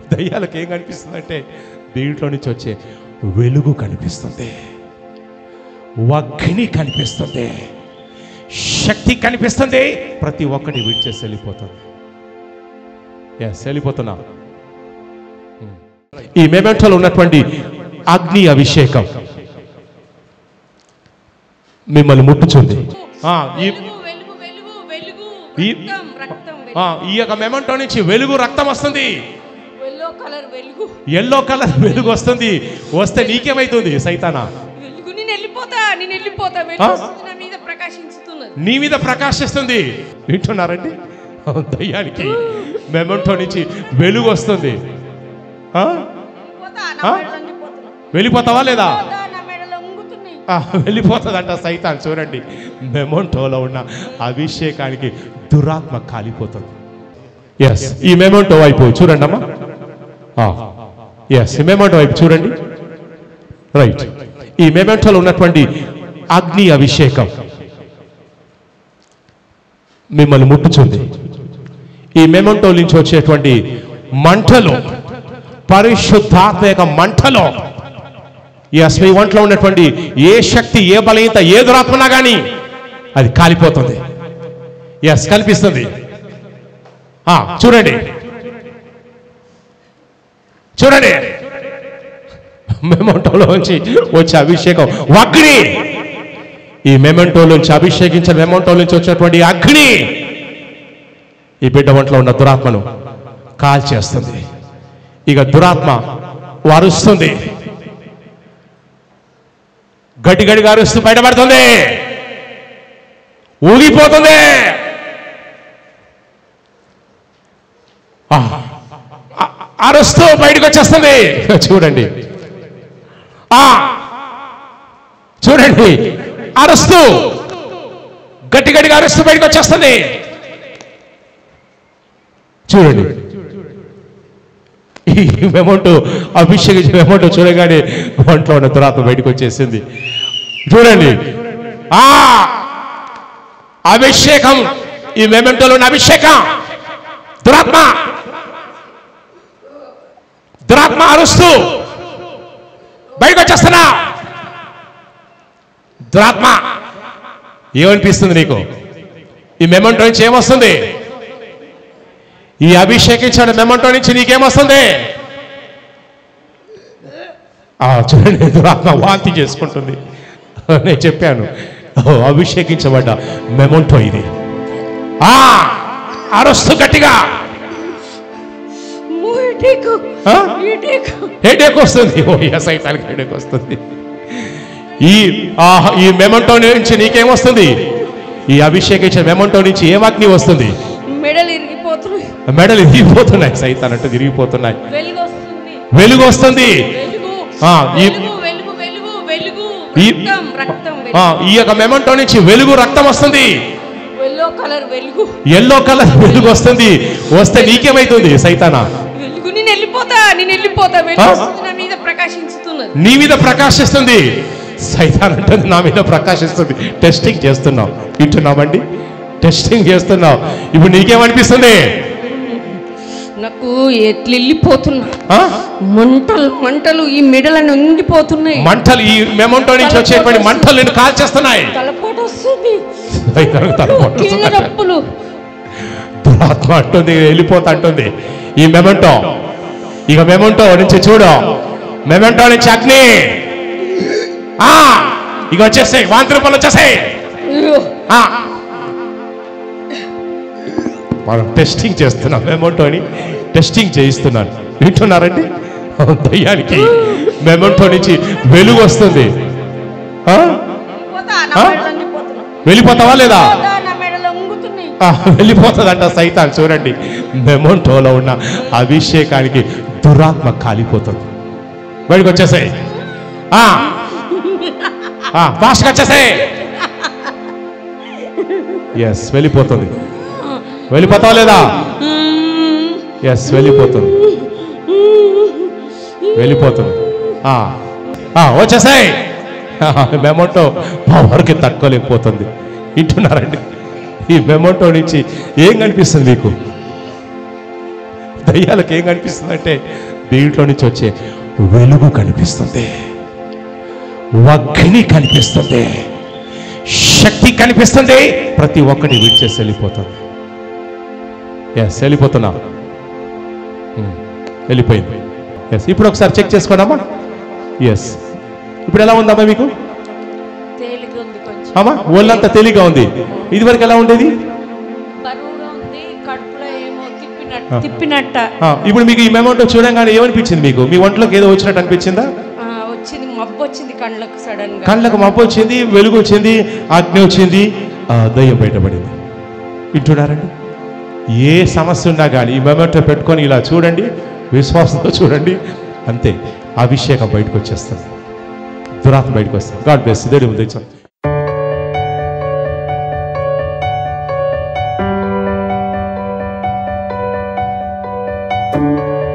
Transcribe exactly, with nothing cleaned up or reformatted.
దయ్యాలకు ఏం కనిపిస్తుంది అంటే దీంట్లో నుంచి వచ్చే వెలుగు కనిపిస్తుంది, అగ్ని కనిపిస్తుంది, శక్తి కనిపిస్తుంది. ప్రతి ఒక్కటి విడిచేసి వెళ్ళిపోతుంది. ఎస్, వెళ్ళిపోతున్నా. ఈ మెమెంటోలో ఉన్నటువంటి అగ్ని అభిషేకం మిమ్మల్ని ముట్టుచుంది. ఈ యొక్క మెమెంటో నుంచి వెలుగు రక్తం వస్తుంది, ఎల్లో కలర్ వెలుగు వస్తుంది. వస్తే నీకేమైతుంది సైతానా? నీ మీద ప్రకాశిస్తుంది. వింటున్నారండి? దయ్యానికి మెమెంటో నుంచి వెలుగు వస్తుంది. వెళ్ళిపోతావా లేదా? వెళ్ళిపోతుందంట సైతాన్. చూడండి, మెమెంటోలో ఉన్న అభిషేకానికి దురాత్మ కాలిపోతుంది. ఎస్, ఈ మెమెంటో వైపు చూడండి అమ్మా. ఎస్, ఈ మెమెంటో వైపు చూడండి. రైట్, ఈ మెమెంటోలో ఉన్నటువంటి అగ్ని అభిషేకం మిమ్మల్ని ముట్టుచుంది. ఈ మెమెంటో నుంచి వచ్చేటువంటి మంటలో, పరిశుద్ధాత్మ యొక్క మంటలో, ఎస్, మీ ఒంట్లో ఉన్నటువంటి ఏ శక్తి, ఏ బలహీనత, ఏ దురాత్మనా కానీ అది కాలిపోతుంది. ఎస్, కనిపిస్తుంది. చూడండి చూడండి మెమెంటోలో నుంచి వచ్చే అభిషేకం అగ్ని. ఈ మెమెంటో నుంచి అభిషేకించిన మెమెంటో నుంచి వచ్చినటువంటి అగ్ని ఈ బిడ్డ ఒంట్లో ఉన్న దురాత్మను కాల్చేస్తుంది. ఇక దురాత్మ అరుస్తుంది, గట్టి గట్టిగా అరుస్తూ బయటపడుతుంది, ఊగిపోతుంది. అరుస్తూ బయటకు వచ్చేస్తుంది. చూడండి చూడండి అరుస్తూ, గట్టి గట్టిగా అరుస్తూ బయటకు వచ్చేస్తుంది. చూడండి, ఈ మెమెంటో అభిషేకించిన మెమెంటో చూడగానే ఒంట్లో ఉన్న దురాత్మ బయటకు వచ్చేసింది. చూడండి, ఆ అభిషేకం, ఈ మెమెంటోలో ఉన్న అభిషేకం, దురాత్మ దురాత్మ అరుస్తూ బయటకు వచ్చేస్తున్నా. దురాత్మ ఏమనిపిస్తుంది నీకు? ఈ మెమెంటో నుంచి ఏమొస్తుంది? ఈ అభిషేకించిన మెమెంటో నుంచి నీకేమొస్తుంది? చూడండి, దురాత్మ వాంతి చేసుకుంటుంది. నేను చెప్పాను, అభిషేకించబడ్డ మెమెంటో ఇది. అరుస్తూ గట్టిగా హెడేక్ వస్తుంది. ఓ సైతానికి హెడేక్ వస్తుంది. ఈ ఈ మెమెంటో నుంచి నీకేమొస్తుంది? ఈ అభిషేకించిన మెమెంటో నుంచి ఏమగ్ని వస్తుంది? మెడలు ఇరిగిపోతున్నాయి, మెడలు ఇరిగిపోతున్నాయి, సైతాన్ అంటే తిరిగిపోతున్నాయి. వెలుగు వస్తుంది. ఈ యొక్క మెమెంటో నుంచి వెలుగు, రక్తం వస్తుంది, ఎల్లో కలర్ వెలుగు వస్తుంది. వస్తే నీకేమైతుంది సైతానా? నీ మీద ప్రకాశిస్తుంది. సైతాన్ అంటే నా మీద ప్రకాశిస్తుంది. టెస్టింగ్ చేస్తున్నావు, వింటున్నామండి? టెస్టింగ్ చేస్తున్నావు. ఇప్పుడు నీకేమనిపిస్తుంది? నాకు ఎట్లా వెళ్ళిపోతున్నా, మంటలు మంటలు ఈ మెడలను ఉండిపోతున్నాయి. మంటలు ఈ మెమెంటో నుంచి వచ్చేటువంటి మంటలు నేను కాల్చేస్తున్నాయి. తలపోటు వస్తుంది, తలపోటు. దురాత్మ అంటుంది, వెళ్ళిపోతా అంటుంది ఈ మెమెంటో. ఇక మెమెంటో నుంచి చూడు, మెమెంటో నుంచి అగ్ని ఇక వచ్చేస్తాయి, వాంతి రూపాయలు వచ్చేస్తాయి. మనం టెస్టింగ్ చేస్తున్నాం, మెమెంటోని టెస్టింగ్ చేయిస్తున్నాను. వింటున్నారండి? దయ్యానికి మెమెంటో నుంచి వెలుగు వస్తుంది. వెళ్ళిపోతావా లేదా? వెళ్ళిపోతుందంట సైతాన్. చూడండి, మెమెంటోలో ఉన్న అభిషేకానికి దురాత్మ కాలిపోతుంది. బయటకు వచ్చేసాయి, ఫాస్ట్గా వచ్చేసాయి. ఎస్, వెళ్ళిపోతుంది. వెళ్ళిపోతావా లేదా? ఎస్, వెళ్ళిపోతుంది, వెళ్ళిపోతుంది. వచ్చేసాయి. మెమెంటో పవర్కి తట్టుకోలేకపోతుంది. వింటున్నారండి? ఈ మెమెంటో నుంచి ఏం కనిపిస్తుంది మీకు? దయ్యాలకు ఏం కనిపిస్తుంది అంటే దీంట్లో నుంచి వచ్చే వెలుగు కనిపిస్తుంది, అగ్ని కనిపిస్తుంది, శక్తి కనిపిస్తుంది. ప్రతి ఒక్కటి విడిచేసి వెళ్ళిపోతుంది. ఎస్ వెళ్ళిపోతున్నా, వెళ్ళిపోయింది. ఎస్ ఇప్పుడు ఒకసారి చెక్ చేసుకోండమ్మా. ఎస్ ఇప్పుడు ఎలా ఉందమ్మా మీకు? తేలిగా ఉంది కొంచెం. అమ్మా ఒళ్ళంతా తేలిగా ఉంది. ఇది వరకు ఎలా ఉండేది? బరువుగా ఉంది, కడుపులో ఏమో తిప్పినట్టు తిప్పినట్ట. ఇప్పుడు మీకు ఈ మెమోంటో చూడంగానే ఏమనిపించింది మీకు? మీ ఒంట్లోకి ఏదో వచ్చినట్టు అనిపించిందా? వచ్చింది, మబ్బు వచ్చింది కళ్ళకు, సడన్ గా కళ్ళకు మబ్బు వచ్చింది, వెలుగు వచ్చింది, అగ్ని వచ్చింది, దయ్యం బయటపడింది. వింటున్నారండి? ఏ సమస్య ఉన్నా కానీ ఈ మెమోంటో పెట్టుకొని ఇలా చూడండి, విశ్వాసంతో చూడండి, అంతే అభిషేకం బయటకు వచ్చేస్తుంది, దురాత్మ బయటకు వస్తుంది. God bless. దేవుడి ముందు